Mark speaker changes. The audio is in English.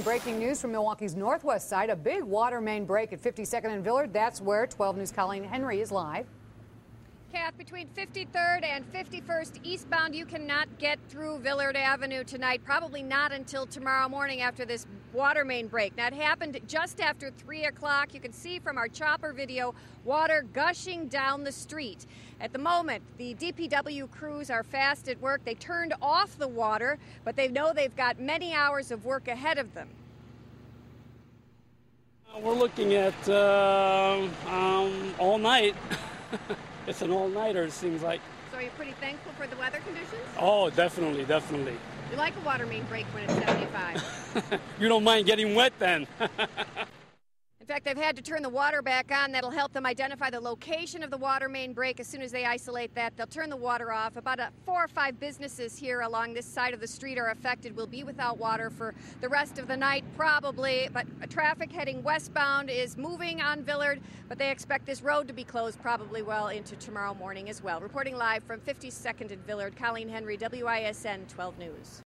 Speaker 1: Breaking news from Milwaukee's northwest side, a big water main break at 52nd and Villard. That's where 12 News' Colleen Henry is live.
Speaker 2: Kath, between 53rd and 51st eastbound, you cannot get through Villard Avenue tonight, probably not until tomorrow morning after this water main break. Now, it happened just after 3 o'clock. You can see from our chopper video, water gushing down the street. At the moment, the DPW crews are fast at work. They turned off the water, but they know they've got many hours of work ahead of them.
Speaker 3: We're looking at all night. It's an all-nighter, it seems like.
Speaker 2: So are you pretty thankful for the weather conditions?
Speaker 3: Oh, definitely, definitely.
Speaker 2: You like a water main break when it's 75.
Speaker 3: You don't mind getting wet then.
Speaker 2: In fact, they've had to turn the water back on. That'll help them identify the location of the water main break. As soon as they isolate that, they'll turn the water off. About 4 or 5 businesses here along this side of the street are affected. Will be without water for the rest of the night, probably. But traffic heading westbound is moving on Villard, but they expect this road to be closed probably well into tomorrow morning as well. Reporting live from 52nd and Villard, Colleen Henry, WISN 12 News.